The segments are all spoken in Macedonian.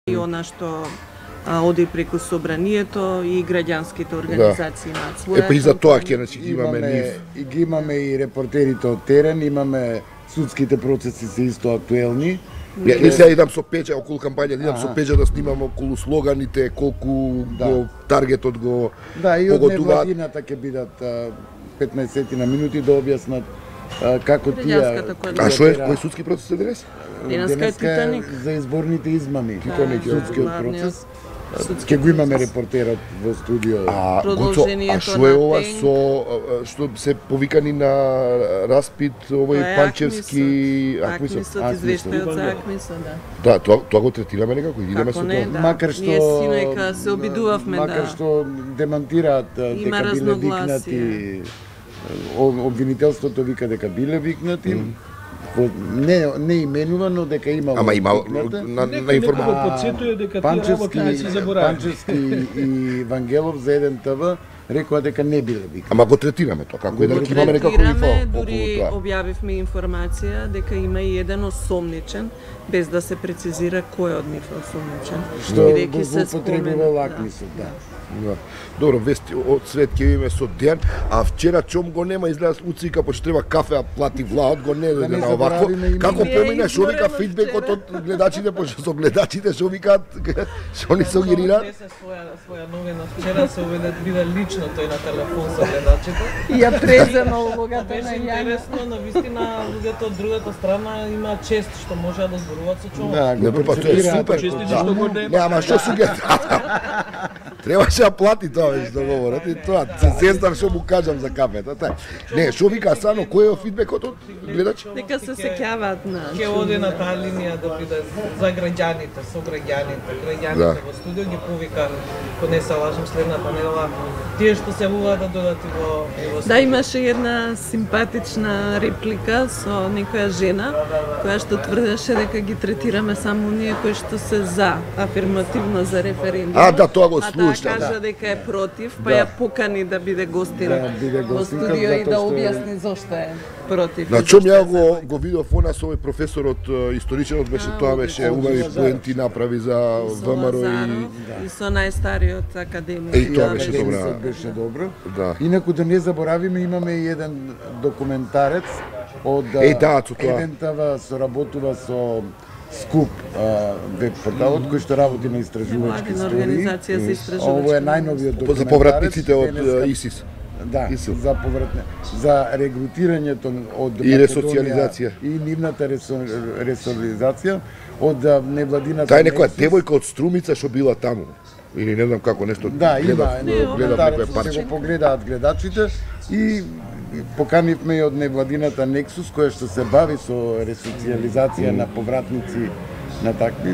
и она што оди преку собранието и граѓанските организации имаат своја. Па и за тоа ќе имаме нив. И ги имаме и репортерите од терен, имаме судските процеси се исто актуелни. Не сега идам со печа околу кампања, идам со печа да снимам околу слоганите, колку го таргетот го и од невладината ќе бидат 15 на минути да објаснат како тие. А што е кој судски процес е денес? Денеска е за изборните измами. Судскиот процес. Ќе го имаме репортерот во студио. А што е ова со што се повикани на распит овој Панчевски Акмисот извештајот за Акмисот, да. Да, тоа го третираме некако, идеме со тоа. Макар што ние синојка се обидувавме да. Макар што демантираат дека биле викнати. Обвинителството вика дека биле викнати. Не именувано дека имало. Ама имало на информација. Подсетува дека тие работи не се забораваат. Панчевски и Вангелов за еден ТВ рекоа дека не биле викнати. Ама го третираме тоа, како еден имаме некако инфо. Дури објавивме информација дека има и еден осомничен, без да се прецизира кој од нив е осомничен. Што го злоупотребува Акмисот, да. Добро, вести од свет ќе имаме со Дејан, а вчера Чом го нема, изгледа уцика, почто треба кафе, а плати влаот, го не дојде на овакво. Како помина, шо вика фидбекот од гледачите, пошто со гледачите шо викаат, шо ни сугерираат? Своја новина вчера се биде лично тој на телефон со гледачите. И ја презема улогата на Јана. Интересно, на вистина луѓето од другата страна има чест што можеа да зборуваат со Чом. Не, па тоа е супер. Не, ама што сугерираат? Требаше да плати тоа веќе договорот и тоа. Се зездам што му кажам за кафето. Не, што вика Сано, кој е фидбекот од гледач? Дека се сеќаваат на. Ќе оди на таа линија да биде за граѓаните, со граѓаните во студио ги повика, ако не се лажам следната недела, тие што се јавуваат да додат и во студио. Да, имаше една симпатична реплика со некоја жена која што тврдеше дека ги третираме само оние кои што се за афирмативно за референдум. Да, тоа го слушам. Кажа дека е против, па ја покани да биде гостин во студио и да објасни зошто е против. На Чом ја го видов она со овој професорот историчарот беше тоа беше убави поенти направи за ВМРО и со најстариот академик. И тоа беше добро. Да. Инаку да не заборавиме имаме и еден документарец од еден ТВ соработува со Скуп веб порталот кој што работи на истражувачки истории. Ово е најновиот документарец за повратниците од ИСИС. Да, за повратне, за регрутирањето од и ресоциализација и нивната ресоциализација од невладината. Тај некоја девојка од Струмица што била таму. Или не знам како нешто. Да, има документарец, се го погледаат гледачите и поканивме и од невладината Нексус која што се бави со ресоциализација на повратници на такви.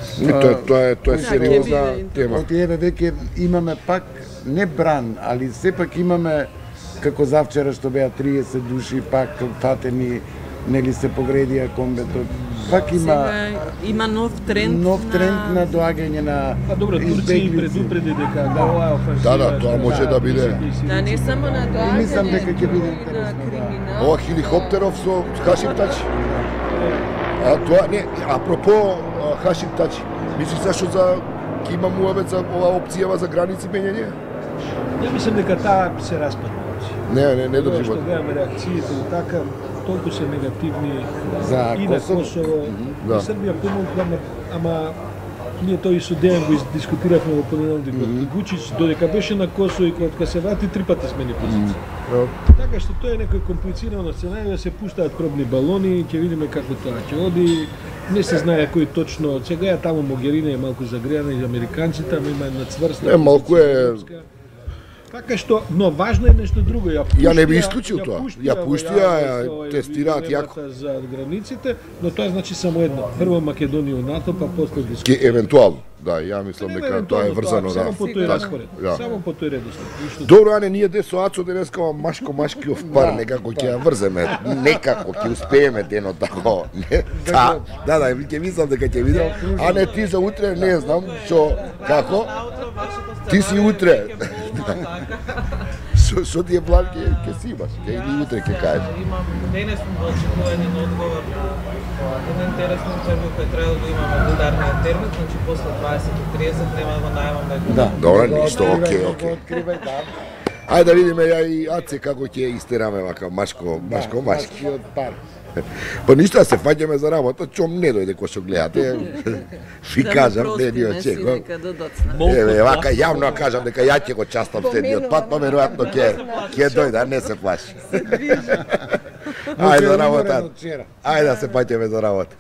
Тоа е сериозна тема. Од еве веќе имаме пак не бран, али сепак имаме како завчера што беа 30 души пак фатени, нели се погредија комбето. Пак има нов тренд на доаѓање на добро, Турција предупреди дека ова офанзива. Да, тоа може да биде. Да, не само на доаѓање. Мислам дека ќе биде интересно. Ова хеликоптеров со Хашим Тачи. А тоа не, апропо Хашим Тачи. Мислиш зашто ќе има муабет за ова опцијава за граници менјање? Ја мислам дека таа се распадна. Не држи во. Што гледаме реакциите и така, толку се негативни за и на Косово. И Србија помогна, ама ние тој со Дејан го дискутиравме во понеделник. Вучич додека беше на Косово и кога се врати 3 пати смени позиција. Така што тоа е некој комплицирано сценарио, се пуштаат пробни балони, ќе видиме како тоа ќе оди. Не се знае кој точно, сега е таму Могерина е малку загреана и американците, ама има една цврста. Малку е. Така што, но важно е нешто друго. Ја не би исклучил тоа. Ја пуштија, ја тестираат јако за границите, но тоа значи само едно. Прво Македонија НАТО, па после дискусија. Евентуално, да, ја мислам дека тоа е врзано, да. Само по тој распоред. Само по тој редослед. Добро, Ане, ние со Ацо денеска машкиов пар некако ќе ја врземе, некако ќе успееме дено тако. Да, ќе мислам дека ќе видам. Ане, ти за утре не знам што како. Ти си утре. Што ти е план ќе си имаш? Ќе или утре ќе кажеш? Имам денес во очекување на одговор на една интересна интервју која треба да имаме во ударниот термин, значи после 20:30 нема да најавам да. Добра, ништо, окей. Ајде да видиме ја и Аце како ќе истераме вака машки. Па ништо, се фаќаме за работа, чом не дојде кој што гледате. Ви кажам, не ни очекувам. Еве, вака јавно кажам дека ја ќе го частам следниот пат, па веројатно ќе дојде, не се плаши. Ајде за работа. Ајде да се фаќаме за работа.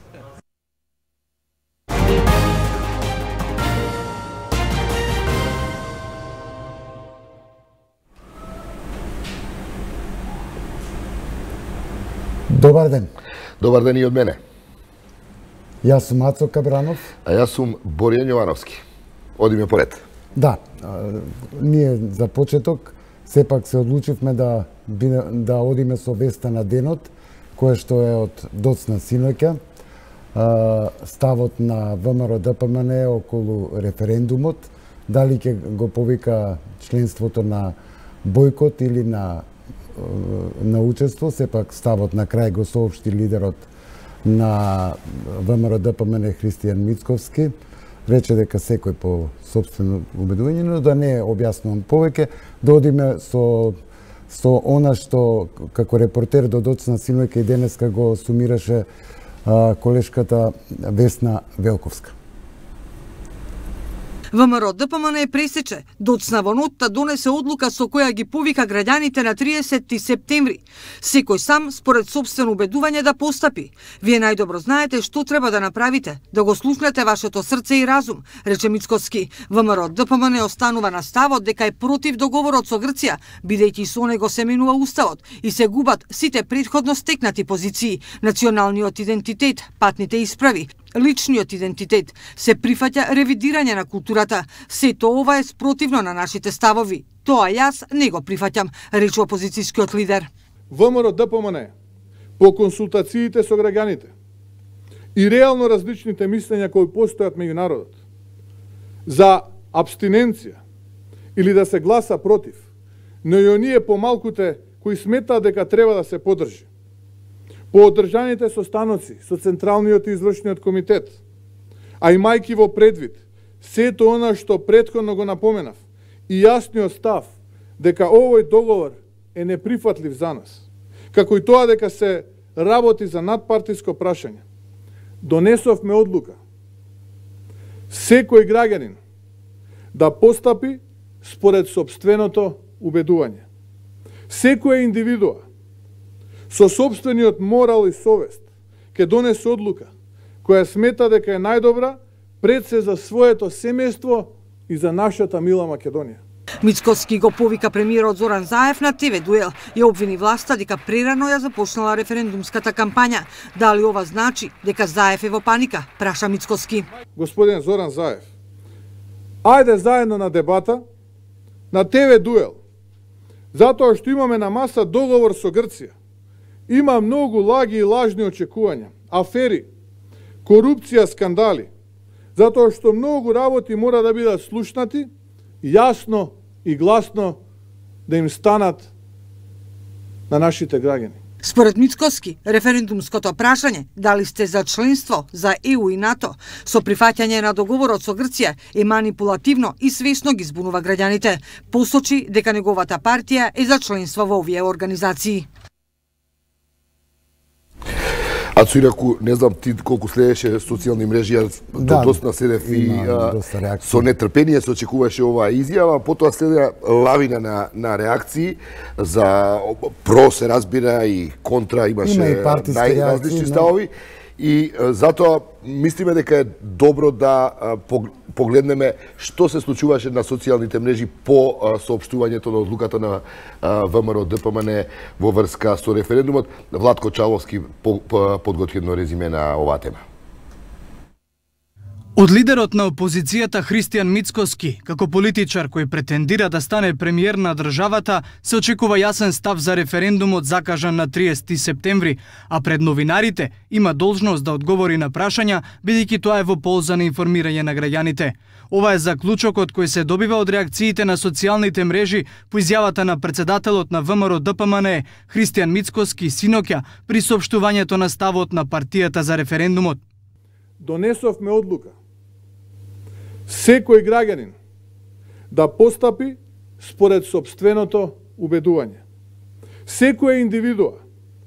Добар ден. Добар ден и од мене. Јас сум Ацо Кабранов. А јас сум Боријан Јовановски. Одиме поред. Да, ние за почеток сепак се одлучивме да одиме со веста на денот, кое што е од доцна синоќа. Ставот на ВМРО-ДПМН околу референдумот, дали ќе го повика членството на бойкот или на учество, сепак ставот на крај го соопшти лидерот на ВМРО-ДПМН Христијан Мицковски. Рече дека секој по сопствено убедување, но да не објаснувам повеќе, да одиме со она што како репортер до доцна синоќа и денеска го сумираше колешката Весна Велковска. ВМРО-ДПМН пресече, доцна во ноќта донесе одлука со која ги повика граѓаните на 30 септември. Секој сам, според собствено убедување, да постапи. Вие најдобро знаете што треба да направите, да го слушнете вашето срце и разум, рече Мицковски. ВМРО-ДПМН останува на ставот дека е против договорот со Грција, бидејќи со него се менува уставот и се губат сите претходно стекнати позиции, националниот идентитет, патните исправи, личниот идентитет, се прифаќа ревидирање на културата. Сето ова е спротивно на нашите ставови. Тоа јас не го прифаќам, рече опозицијскиот лидер. ВМРО-ДПМН по консултациите со граѓаните и реално различните мислења кои постојат меѓу народот за абстиненција или да се гласа против, но и оние помалкуте кои сметаат дека треба да се поддржи. По одржаните состаноци со Централниот и Извршниот комитет, а имајќи во предвид сето она што претходно го напоменав и јасниот став дека овој договор е неприфатлив за нас, како и тоа дека се работи за надпартиско прашање, донесовме одлука секој граѓанин да постапи според сопственото убедување. Секоја индивидуа со сопствениот морал и совест ќе донесе одлука која смета дека е најдобра пред се за своето семејство и за нашата мила Македонија. Мицковски го повика премиерот Зоран Заев на ТВ Дуел и обвини власта дека прерано ја започнала референдумската кампања. Дали ова значи дека Заев е во паника, праша Мицковски. Господин Зоран Заев, ајде заедно на дебата на ТВ Дуел, затоа што имаме на маса договор со Грција. Има многу лаги и лажни очекувања, афери, корупција, скандали, затоа што многу работи мора да бидат слушнати, јасно и гласно да им станат на нашите граѓани. Според Мицковски, референдумското прашање дали сте за членство за ЕУ и НАТО со прифаќање на договорот со Грција е манипулативно и свесно ги збунува граѓаните. Посочи дека неговата партија е за членство во овие организации. Ацу, инаку, не знам ти колку следеше социјални мрежи, доста седев и со нетрпение се очекуваше оваа изјава, потоа следеа лавина на реакции за про се разбира и контра, имаше најразлични ставови. И затоа мислиме дека е добро да погледнеме што се случуваше на социјалните мрежи по соопштувањето на одлуката на ВМРО-ДПМН во врска со референдумот. Владко Чаловски подготви едно резиме на оваа тема. Од лидерот на опозицијата Христијан Мицкоски, како политичар кој претендира да стане премиер на државата, се очекува јасен став за референдумот закажан на 30 септември, а пред новинарите има должност да одговори на прашања, бидејќи тоа е во полза на информирање на граѓаните. Ова е заклучокот кој се добива од реакциите на социјалните мрежи по изјавата на председателот на ВМРО ДПМН Христијан Мицкоски синоќа при соопштувањето на ставот на партијата за референдумот. Донесовме одлука секој граѓанин да постапи според сопственото убедување. Секоја индивидуа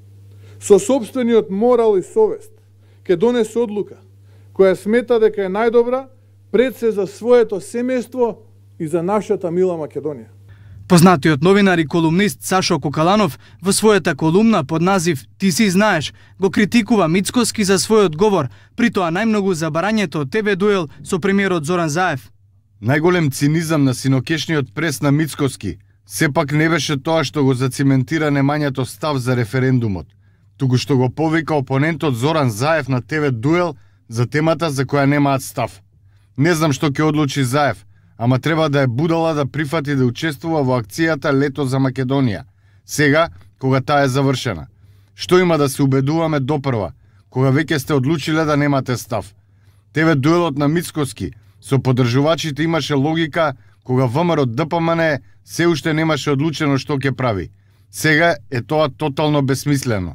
со сопствениот морал и совест ќе донесе одлука која смета дека е најдобра пред се за своето семејство и за нашата мила Македонија. Познатиот новинар и колумнист Сашо Кокаланов во својата колумна под назив "Ти си знаеш" го критикува Мицкоски за својот говор, при тоа најмногу за барањето од ТВ дуел со премиерот Зоран Заев. Најголем цинизам на синокешниот прес на Мицкоски сепак не беше тоа што го зациментира немањето став за референдумот, туку што го повика опонентот Зоран Заев на ТВ дуел за темата за која немаат став. Не знам што ќе одлучи Заев, ама треба да е будала да прифати да учествува во акцијата Лето за Македонија, сега, кога таа е завршена. Што има да се убедуваме допрва, кога веќе сте одлучиле да немате став? ТВ дуелот на Мицкоски со поддржувачите имаше логика, кога ВМРО ДПМН се уште немаше одлучено што ќе прави. Сега е тоа тотално бесмислено.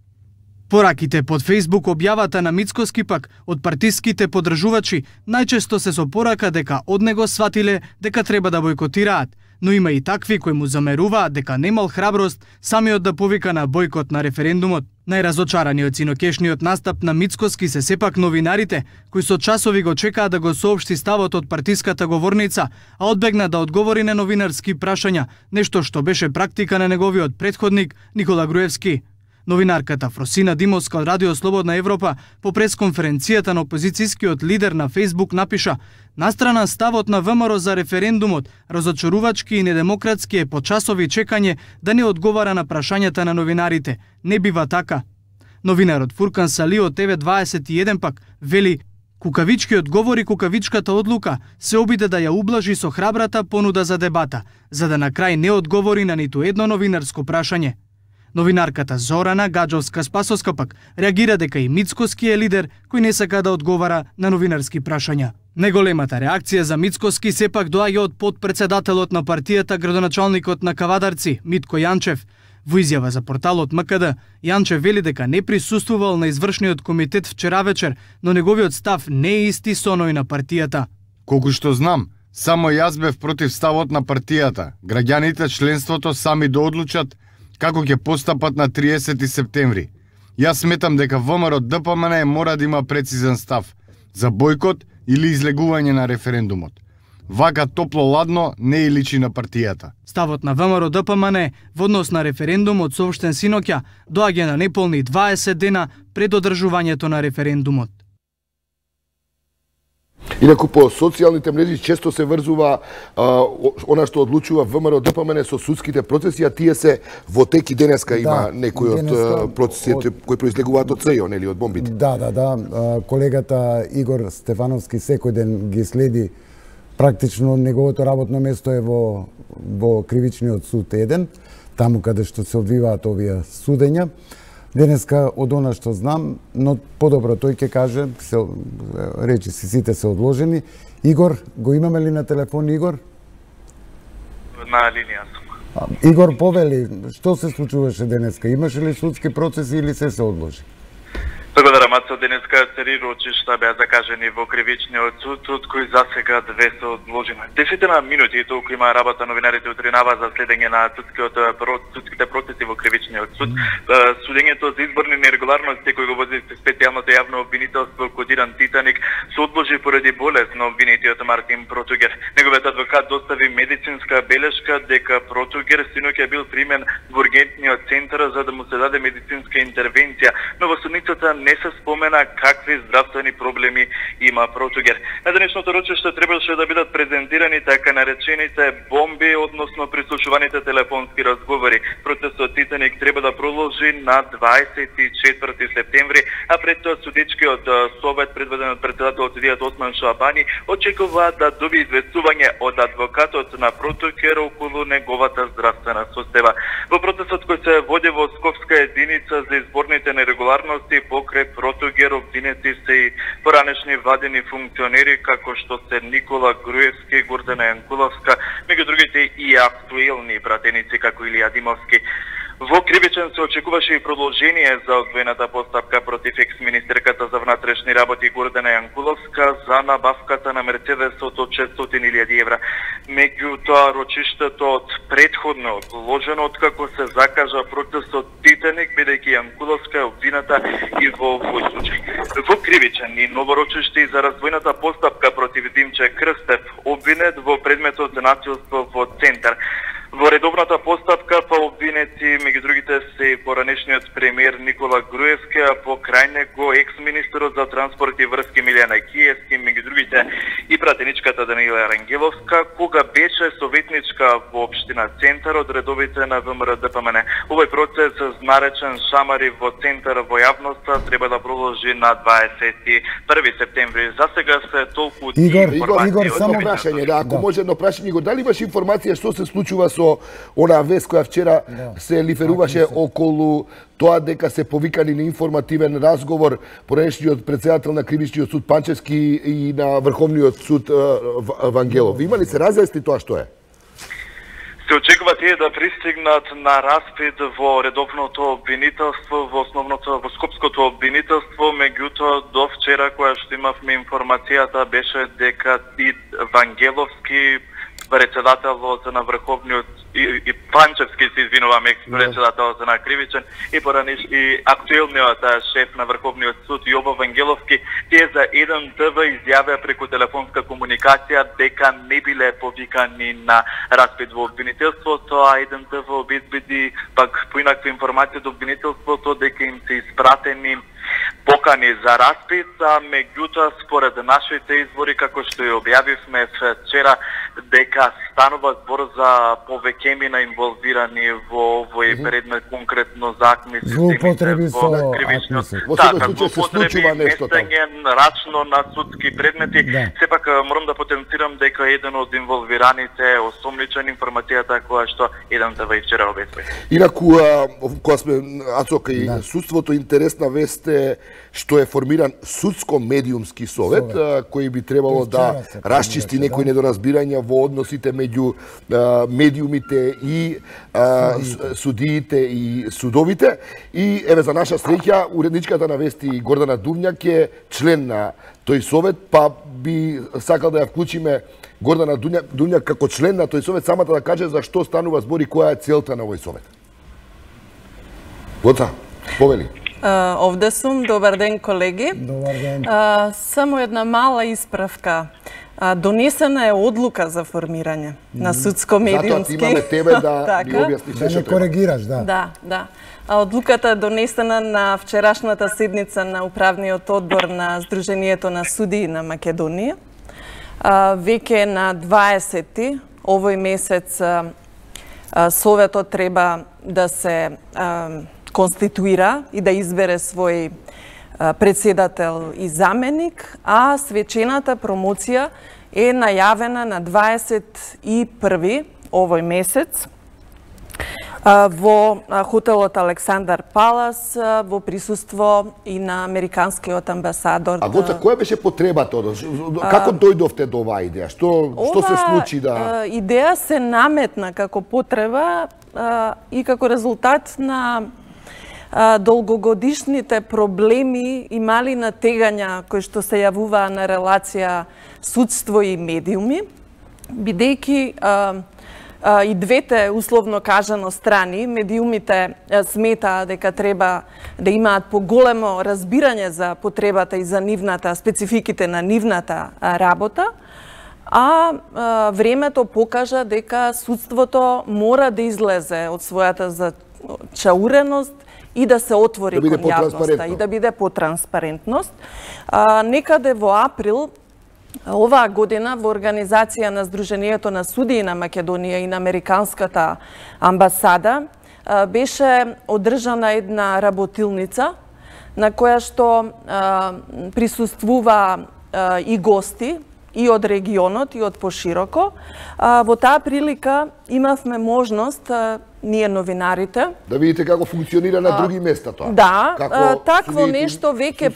Пораките под Facebook објавата на Мицкоски пак од партиските поддржувачи најчесто се со порака дека од него сватиле дека треба да бојкотираат, но има и такви кои му замеруваат дека немал храброст самиот да повика на бојкот на референдумот. Најразочарани од синокешниот настап на Мицкоски се сепак новинарите, кои со часови го чекаат да го соопшти ставот од партиската говорница, а одбегна да одговори на новинарски прашања, нешто што беше практика на неговиот претходник Никола Груевски. Новинарката Фросина Димовска од Радио Слободна Европа по пресконференцијата на опозицијскиот лидер на Facebook напиша: "Настрана ставот на ВМРО за референдумот, разочарувачки и недемократски е по часови чекање да не одговара на прашањата на новинарите. Не бива така." Новинарот Фуркан Сали од TV21 пак вели: "Кукавичкиот говор и кукавичката одлука се обиде да ја ублажи со храбрата понуда за дебата, за да на крај не одговори на ниту едно новинарско прашање." Новинарката Зорана Гаджовска-Спасовска пак реагира дека и Мицкоски е лидер кој не сака да одговара на новинарски прашања. Неголемата реакција за Мицкоски сепак доаѓа од подпредседателот на партијата, градоначалникот на Кавадарци, Митко Јанчев. Во изјава за порталот МКД, Јанчев вели дека не присуствувал на извршниот комитет вчера вечер, но неговиот став не е исти со оној на партијата. Колку што знам, само јас бев против ставот на партијата. Граѓаните членството сами да одлучат како ќе постапат на 30 септември. Јас сметам дека ВМРО ДПМН мора да има прецизен став за бојкот или излегување на референдумот. Вака топло-ладно не и личи на партијата. Ставот на ВМРО ДПМН во однос на референдумот соопштен синоќа доаѓа на неполни 20 дена пред одржувањето на референдумот. Инаку по социјалните мрежи често се врзува она што одлучува ВМРО ДПМН со судските процеси, а тие се во тек и денеска има некои од процесите кои произлегуваат од ЦЈО, нели, од бомбите. Да. Колегата Игор Стефановски секој ден ги следи, практично неговото работно место е во кривичниот суд 1, таму каде што се одвиваат овие судења. Денеска од она што знам, но подобро тој ќе каже, речи си сите се одложени. Игор, го имаме ли на телефон Игор? На линија сум. Игор, повели, што се случуваше денеска? Имаше ли судски процеси или се одложи? Благодарам, Мацо. Денеска 3 рочишта беа закажени во кривичниот суд, од кои засега 2 се одложени. 10 минути толку има работа новинарите утринава за следење на судските процеси во кривичниот суд. Судењето за изборни нерегуларности кој го води специјалното јавно обвинителство кодиран Титаник се одложи поради болест на обвинетиот Мартин Протугер. Неговиот адвокат достави медицинска белешка дека Протугер синоќа бил примен во ургентниот центар за да му се даде медицинска интервенција, но во судницата не се спомена какви здравствени проблеми има Протугер. На денешното рочиште требаше да бидат презентирани така наречените бомби, односно прислушуваните телефонски разговори. Процесот Титаник треба да продолжи на 24 септември, а пред тоа судечкиот совет предведен од председателот судијата Осман Шабани очекува да доби известување од адвокатот на Протокер околу неговата здравствена состојба. Во процесот кој се води во Скопска единица за изборните нерегуларности покрај Протокер обвинети се и поранешни владени функционери како што се Никола Груевски, Гордана Јанкуловска, меѓу другите и актуелни пратеници како Илија Димовски. Во кривичен се очекуваше и продолжение за одвоената постапка против екс-министерката за внатрешни работи Гордана Јанкуловска за набавката на Мерцедесот од 600.000 евра. Меѓутоа, рочиштето од претходно одложено откако се закажа процесот Титаник, бидејќи Јанкуловска е обвината и во овој случај. Во кривичен и ново рочиште и за развојната постапка против Димче Крстев, обвинет во предметот за насилство во Центар. Во редовната постапка па обвинети меѓу другите се и поранешниот премиер Никола Груевски, а покрај него екс-министерот за транспорт и врски Милјана Киевски, меѓу другите и пратеничката Даниела Рангеловска, кога беше советничка во општина Центар од редовите на ВМРО ДПМН. Овој процес наречен Шамари во Центар во јавноста треба да продолжи на 21 септември. За сега се толку Игор, само прашање, ако може едно прашање, Игор, дали имаш информација што се случува со онаа вест која вчера се лиферуваше околу тоа дека се повикани на информативен разговор поранешниот претседател на Кривичниот суд Панчевски и на Врховниот суд Вангелов? Има ли се разјасни тоа што е? Се очекува тие да пристигнат на распит во редовното обвинителство, во Скопското обвинителство, меѓутоа до вчера која што имавме информацијата беше дека и Вангеловски, председателот на Врховниот и Панчевски се извинувам, екс-председателот на Кривичен и актуелниот шеф на Врховниот суд Јово Вангеловски, тие за 1ТВ изјавија преку телефонска комуникација дека не биле повикани на распит во обвинителството, а 1ТВ обезбеди пак поинаква информација до обвинителството дека им се испратени покани за распит, а меѓутоа според нашите извори, како што ја објавивме вчера, дека станува збор за повеќемина инволвирани во овој предмет, конкретно за злоупотреби со кривичниот. Така, злоупотреби, месење рачно на судски предмети. Сепак морам да потенцирам дека еден од инволвираните е осомничен, информацијата која што 1ТВ вчера обезбеди. Инаку, кога сме Ацока и судството, интересна вест е што е формиран судско-медиумски совет, кој би требало да расчисти некои недоразбирања во односите меѓу медиумите и судиите и судовите. И еве за наша среќа, уредничката на вести Гордана Думњак е член на тој совет, па би сакал да ја вклучиме Гордана Думњак како член на тој совет, самата да каже за што станува збор и која е целта на овој совет. Гоца, повели. Овде сум, добар ден колеги. Добар ден. Само една мала исправка. Донесена е одлука за формирање на судско-медиумски. Затоа имаме тебе да ни објасниш да не коригираш, да. Да. Одлуката е донесена на вчерашната седница на управниот одбор на Сдруженијето на судии на Македонија. Веќе на 20 овој месец советот треба да се конституира и да избере свој председател и заменик, а свечената промоција е најавена на 21 овој месец во хотелот Александар Палас во присуство и на американскиот амбасадор. А Гоца, која беше потребата? Како дојдовте до оваа идеја? Што се случи да... Идеја се наметна како потреба и како резултат на долгогодишните проблеми и мали натегања кои што се јавуваа на релација судство и медиуми, бидејќи и двете, условно кажано, страни, медиумите сметаа дека треба да имаат поголемо разбирање за потребата и за нивната, спецификите на нивната работа, а времето покажа дека судството мора да излезе од својата зачауреност и да се отвори кон јавноста и да биде потранспарентност. Некаде во април оваа година во организација на Сдруженијето на судии на Македонија и на Американската амбасада беше одржана една работилница на која што присуствува и гости, и од регионот, и од пошироко. Во таа прилика имавме можност, ние новинарите, да видите како функционира на други места тоа. Да, такво нешто веќе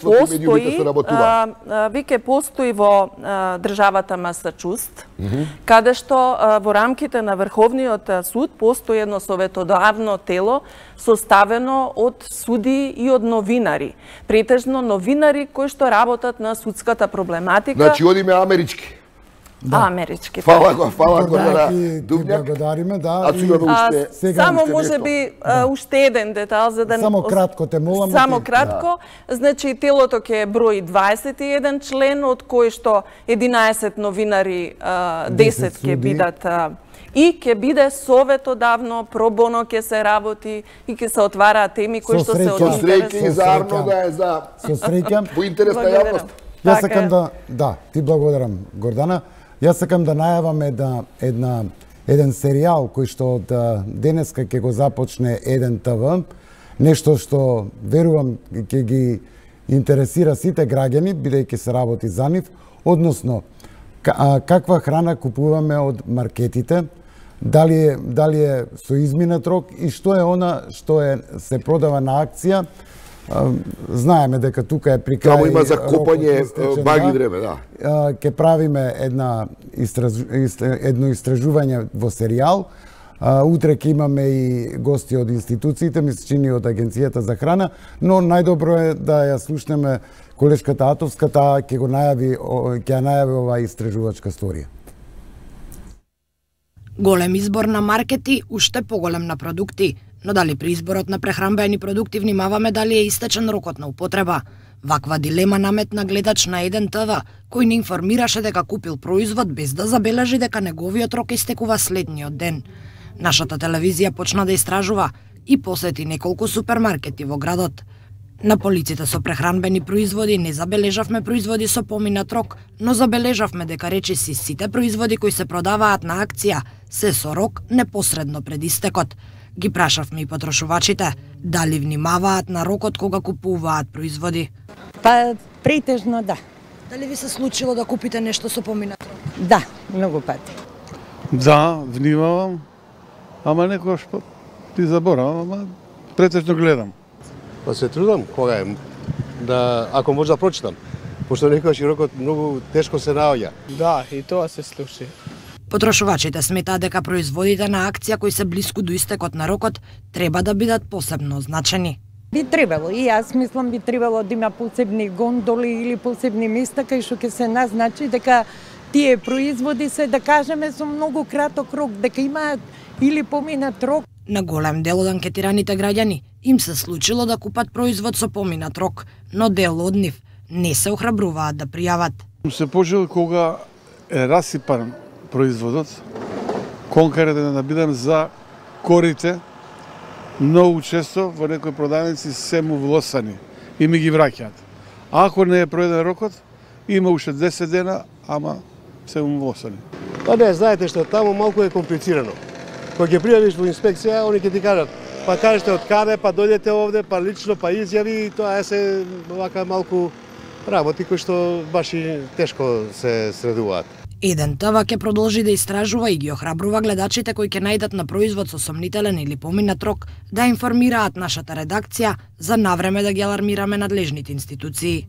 постои во државата Масачуст, каде што во рамките на Врховниот суд постои едно советодавно тело составено од суди и од новинари. Претежно новинари кои што работат на судската проблематика. Значи одиме амерички. Да. Амерички. Фала Гордана Дубњак. Благодариме, да. Само можеби уште еден детал за да само кратко те молам. Само кратко. Значи телото ќе брои 21 член, од кои што 11 новинари, 10 ќе бидат и ќе биде советодавно, пробоно ќе се работи и ќе се отвараат теми кои што се од интерес. Со среќа и заарно да е за во интерес на јавност. Јас сакам да, ти благодарам Гордана. Јас сакам да најавам еден серијал кој што од денеска ќе го започне 1 ТВ, нешто што верувам ќе ги интересира сите граѓани, бидејќи се работи за нив, односно каква храна купуваме од маркетите, дали е со изминат рок и што е она што се продава на акција. Знаеме дека тука е при крај. Само има за копање баги време, да. Ке правиме едно истражување во серијал. Утре ќе имаме и гости од институциите, ми се чини од Агенцијата за храна, но најдобро е да ја слушнеме колешката Атовска, таа ќе ја најави оваа истражувачка сторија. Голем избор на маркети, уште поголем на продукти. Но дали при изборот на прехранбени продукти внимаваме дали е истечен рокот на употреба? Ваква дилема наметна гледач на 1 ТВ, кој не информираше дека купил производ без да забележи дека неговиот рок истекува следниот ден. Нашата телевизија почна да истражува и посети неколку супермаркети во градот. На полиците со прехранбени производи не забележавме производи со поминат рок, но забележавме дека речиси сите производи кои се продаваат на акција се со рок непосредно пред истекот. Ги прашавме и потрошувачите дали внимаваат на рокот кога купуваат производи. Па претежно да. Дали ви се случило да купите нешто со поминат рок? Да, многу пати. Да, внимавам, ама некојаш ти заборавам, ама претежно гледам. Па се трудам кога е ако може да прочитам, пошто некојаш рокот многу тешко се наоѓа. Да, и тоа се случи. Потрошувачите сметаат дека производите на акција кои се блиску до истекот на рокот треба да бидат посебно означени. Би требало, и јас мислам би требало да има посебни гондоли или посебни места кај што ќе се назначи дека тие производи се, да кажеме, со многу краток рок, дека имаат или поминат рок. На голем дел од анкетираните граѓани им се случило да купат производ со поминат рок, но дел од нив не се охрабруваат да пријават. Се пожел кога е расипан производот, конкретно да бидам за корите, многу често во некои продавници се му влосани и ми ги враќаат. Ако не е проеден рокот, има уште 10 дена, ама се му влосани. Па не, знаете што, таму малку е комплицирано. Кога ќе пријавиш во инспекција, они ќе ти кажат, па кажете од каде, па дојдете овде, па лично, па изјави, и тоа се вака малку работи кои што баш и тешко се средуваат. 1 ТВ ќе продолжи да истражува и ги охрабрува гледачите кои ќе најдат на производ со сомнителен или поминат рок да информираат нашата редакција за навреме да ги алармираме надлежните институции.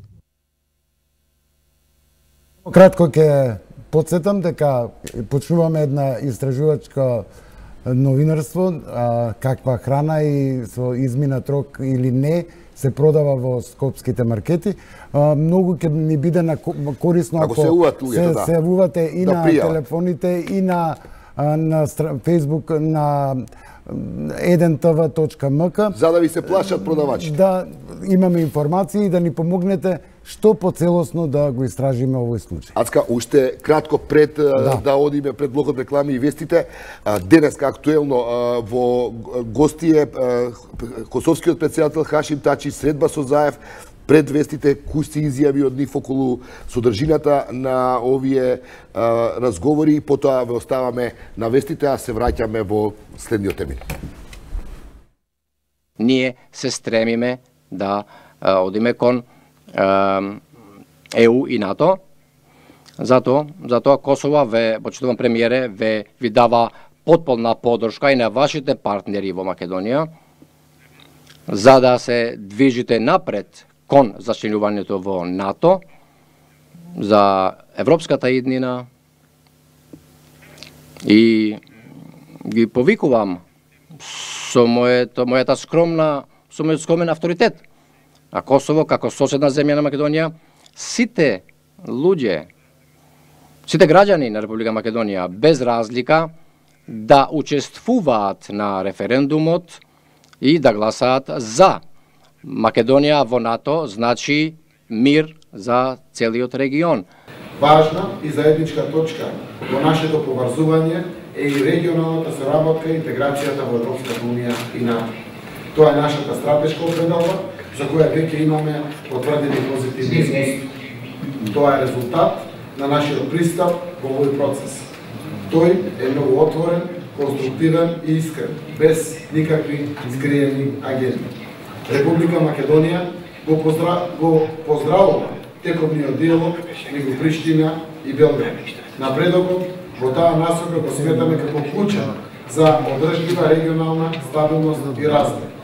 Кратко ќе потсетам дека почнуваме една истражувачка новинарство, каква храна и со изминат рок или не се продава во скопските маркети. Многу ќе ни биде на корисно ако се јавувате и на телефоните и на Facebook на 1tv.mk за да ви се плашат продавачите. Да имаме информации и да ни помогнете што поцелосно да го истражиме овој случај. Ацка, уште кратко пред да одиме пред блокот реклами и вестите, денеска актуелно во гости е косовскиот претседател Хашим Тачи, средба со Заев, пред вестите кусти изјави од нив околу содржината на овие разговори и потоа ве оставаме на вестите, а се враќаме во следниот термин. Ние се стремиме да одиме кон ЕУ и НАТО Затоа Косово, почитувам премиере, ви дава потполна поддршка и на вашите партнери во Македонија, за да се движите напред кон зачленувањето во НАТО, за европската иднина, и ги повикувам со мојот скромен авторитет. А Косово, како соседна земја на Македонија, сите луѓе, сите граѓани на Република Македонија, без разлика, да учествуваат на референдумот и да гласаат за. Македонија во НАТО значи мир за целиот регион. Важна и заедничка точка во нашето поврзување е и регионалната соработка и интеграцијата во Европската Унија и НАТО. Тоа е нашата стратешка определба, за која веќе имаме потврдени позитивни искуства. Тоа е резултат на нашиот пристап во овој процес. Тој е многу отворен, конструктивен и искрен, без никакви скриени агенди. Република Македонија го поздравува тековниот диалог меѓу Приштина и Белград. Напредокот во таа насока го сметаме како клучен за одржлива регионална стабилност и развој.